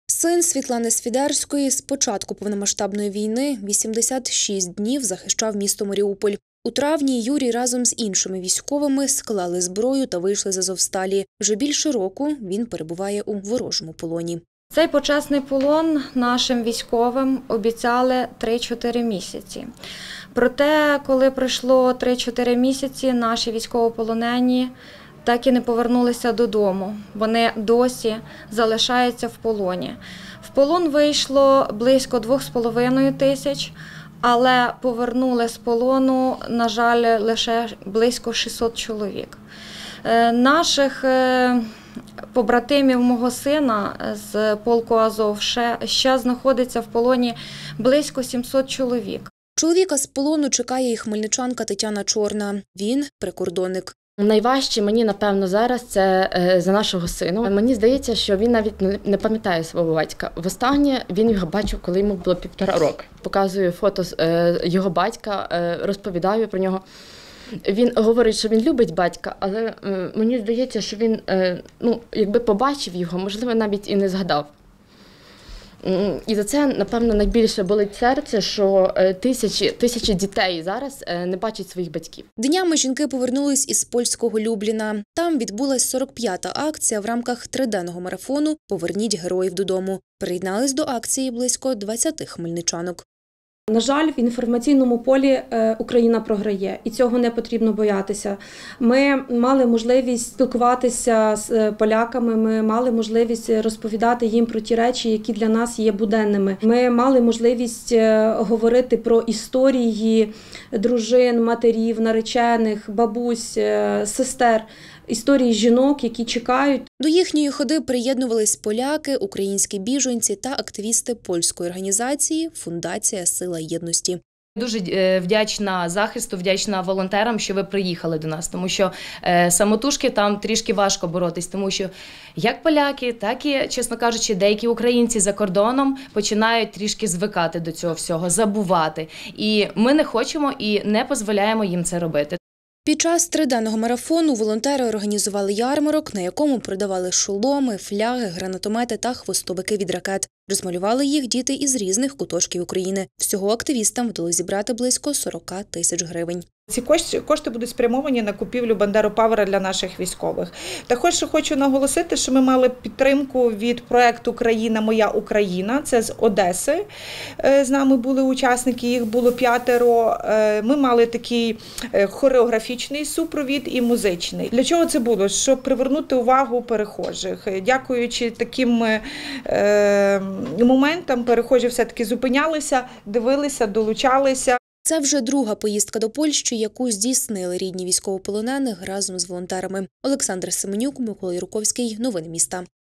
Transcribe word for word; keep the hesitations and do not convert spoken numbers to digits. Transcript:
Син Світлани Свідерської з початку повномасштабної війни вісімдесят шість днів захищав місто Маріуполь. У травні Юрій разом з іншими військовими склали зброю та вийшли з Азовсталі. Вже більше року він перебуває у ворожому полоні. Цей почесний полон нашим військовим обіцяли три-чотири місяці. Проте, коли пройшло три-чотири місяці, наші військовополонені так і не повернулися додому. Вони досі залишаються в полоні. В полон вийшло близько двох з половиною тисяч, але повернули з полону, на жаль, лише близько шістсот чоловік. Наших побратимів мого сина з полку Азов ще, ще знаходиться в полоні близько сімсот чоловік. Чоловіка з полону чекає і хмельничанка Тетяна Чорна. Він – прикордонник. Найважче мені, напевно, зараз це за нашого сина. Мені здається, що він навіть не пам'ятає свого батька. Востаннє він його бачив, коли йому було півтора року. Показую фото його батька, розповідаю про нього. Він говорить, що він любить батька, але мені здається, що він, ну, якби побачив його, можливо, навіть і не згадав. І за це, напевно, найбільше болить серце, що тисячі, тисячі дітей зараз не бачать своїх батьків. Днями жінки повернулись із польського Любліна. Там відбулась сорок п'ята акція в рамках триденного марафону «Поверніть героїв додому». Приєднались до акції близько двадцяти хмельничанок. На жаль, в інформаційному полі Україна програє, і цього не потрібно боятися. Ми мали можливість спілкуватися з поляками, ми мали можливість розповідати їм про ті речі, які для нас є буденними. Ми мали можливість говорити про історії дружин, матерів, наречених, бабусь, сестер, історії жінок, які чекають. До їхньої ходи приєднувались поляки, українські біженці та активісти польської організації «Фундація Сила єдності». Дуже вдячна захисту, вдячна волонтерам, що ви приїхали до нас, тому що самотужки там трішки важко боротись, тому що як поляки, так і, чесно кажучи, деякі українці за кордоном починають трішки звикати до цього всього, забувати. І ми не хочемо і не дозволяємо їм це робити. Під час триденного марафону волонтери організували ярмарок, на якому продавали шоломи, фляги, гранатомети та хвостовики від ракет. Розмалювали їх діти із різних куточків України. Всього активістам вдалося зібрати близько сорок тисяч гривень. Ці кошти будуть спрямовані на купівлю бандеропавера для наших військових. Також хочу наголосити, що ми мали підтримку від проєкту «Країна моя Україна», це з Одеси. З нами були учасники, їх було п'ятеро. Ми мали такий хореографічний супровід і музичний. Для чого це було? Щоб привернути увагу перехожих. Дякуючи таким моментам, перехожі все-таки зупинялися, дивилися, долучалися. Це вже друга поїздка до Польщі, яку здійснили рідні військовополонених разом з волонтерами. Олександр Семенюк, Микола Юрковський. Новини міста.